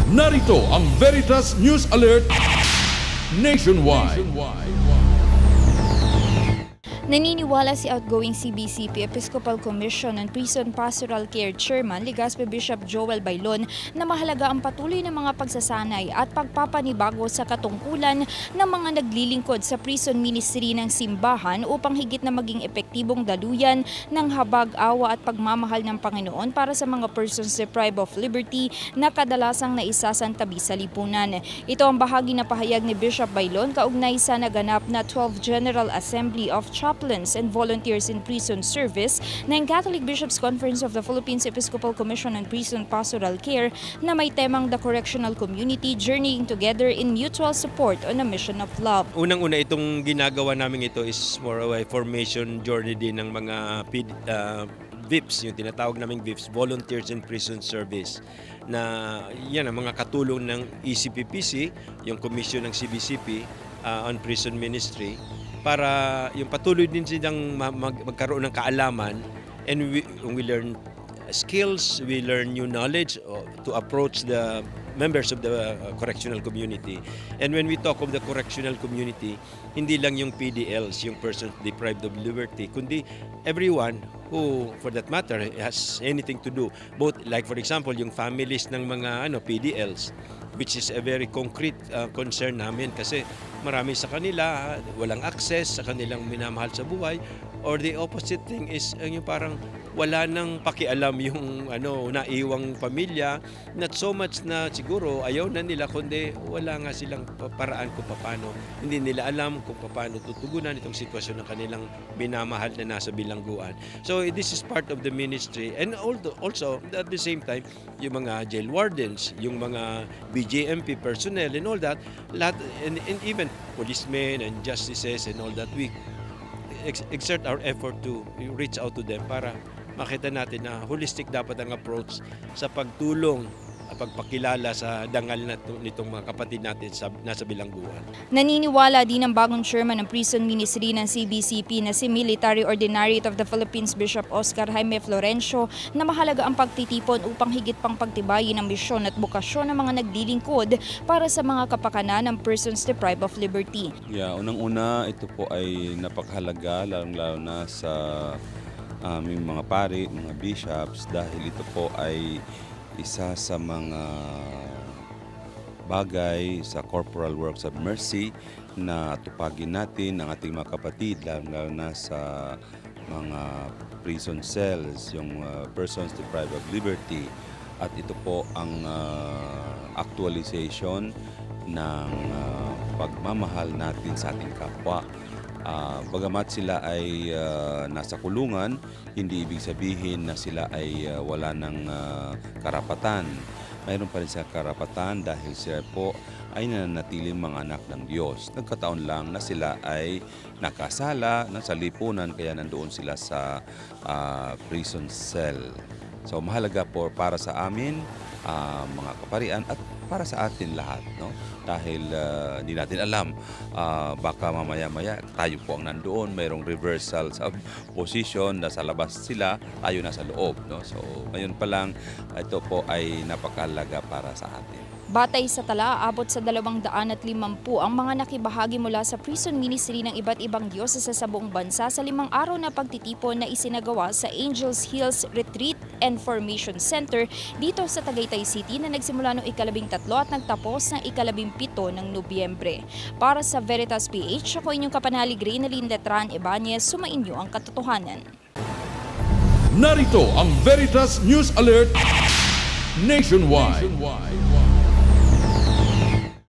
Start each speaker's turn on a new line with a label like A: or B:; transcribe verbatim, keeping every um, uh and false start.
A: Narito ang Veritas News Alert Nationwide.
B: Naniniwala si outgoing C B C P Episcopal Commission on Prison Pastoral Care Chairman Legazpi Bishop Joel Bailon na mahalaga ang patuloy na mga pagsasanay at pagpapanibago sa katungkulan ng mga naglilingkod sa prison ministry ng simbahan upang higit na maging epektibong daluyan ng habag, awa at pagmamahal ng Panginoon para sa mga persons deprived of liberty na kadalasang naisasantabi sa lipunan. Ito ang bahagi na pahayag ni Bishop Bailon kaugnay sa naganap na twelfth General Assembly of Chaplains and Volunteers in Prison Service ng Catholic Bishops' Conference of the Philippines Episcopal Commission on Prison Pastoral Care na may temang The Correctional Community Journeying Together in Mutual Support on a Mission of Love.
C: Unang-una, itong ginagawa namin ito is more of a formation journey din ng mga uh, V I Ps, yung tinatawag naming V I Ps, Volunteers in Prison Service, na yan ang mga katulong ng E C P P C, yung commission ng C B C P uh, on Prison Ministry, para yung patuloy din silang mag magkaroon ng kaalaman, and we, we learn skills, we learn new knowledge to approach the members of the correctional community. And when we talk of the correctional community, hindi lang yung P D Ls, yung persons deprived of liberty, kundi everyone who, for that matter, has anything to do. Both, like for example, yung families ng mga ano, P D Ls, which is a very concrete uh, concern namin kasi marami sa kanila walang access sa kanilang minamahal sa buhay, or the opposite thing is uh, yung parang wala nang pakialam yung ano naiwang pamilya, not so much na siguro ayaw na nila, kundi wala nga silang paraan kung paano, hindi nila alam kung paano tutugunan itong sitwasyon ng kanilang minamahal na nasa bilangguan. So this is part of the ministry, and also at the same time yung mga jail wardens, yung mga B J M P personnel and all that, lahat, and, and even policemen and justices and all that, we ex exert our effort to reach out to them para makita natin na holistic dapat ang approach sa pagtulong at pagpakilala sa dangal na nitong mga kapatid natin sa nasa bilangguan.
B: Naniniwala din ang bagong chairman ng prison ministry ng C B C P na si Military Ordinariate of the Philippines Bishop Oscar Jaime Florencio na mahalaga ang pagtitipon upang higit pang pagtibayin ang misyon at bukasyon ng mga naglilingkod para sa mga kapakanan ng persons deprived of liberty.
D: Yeah, unang-una, ito po ay napakahalaga, lalong-lalo na sa aming mga pari, mga bishops, dahil ito po ay isa sa mga bagay sa corporal works of mercy na tupagin natin ng ating mga kapatid, lalo na sa mga prison cells, yung uh, persons deprived of liberty. At ito po ang uh, actualization ng uh, pagmamahal natin sa ating kapwa. Uh, bagamat sila ay uh, nasa kulungan, hindi ibig sabihin na sila ay uh, wala ng uh, karapatan. Mayroon pa rin sila karapatan dahil sila po ay nananatiling mga anak ng Diyos. Nagkataon lang na sila ay nakasala, nasa lipunan, kaya nandoon sila sa uh, prison cell. So mahalaga po para sa amin, uh, mga kaparian, at para sa atin lahat, no? Dahil uh, hindi natin alam, uh, baka mamaya-maya tayo po ang nandoon, mayroong reversal sa position, nasa labas sila, tayo nasa loob, no? So ngayon pa lang, ito po ay napakahalaga para sa atin.
B: Batay sa tala, abot sa dalawang daan at limampu ang mga nakibahagi mula sa prison ministry ng iba't ibang diyosese sa buong bansa sa limang araw na pagtitipon na isinagawa sa Angels Hills Retreat and Formation Center dito sa Tagaytay City na nagsimula noong ikalabing tatlo at nagtapos ng ikalabing pito ng Nobyembre. Para sa Veritas P H, ako inyong kapanalig Reynalyn Letran Ibanez, sumainyo ang katotohanan.
A: Narito ang Veritas News Alert Nationwide.